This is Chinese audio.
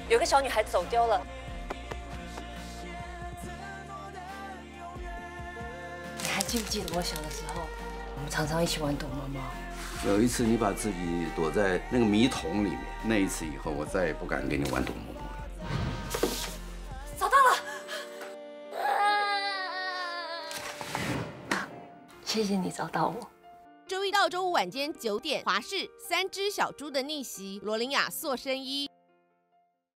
有个小女孩走丢了。你还记不记得我小的时候，我们常常一起玩躲猫猫？ 有一次你把自己躲在那个米桶里面，那一次以后，我再也不敢跟你玩躲猫猫了。 找到了！谢谢你找到我。 周一到周五晚间9点，华视《3只小猪的逆袭》，罗琳雅塑身衣。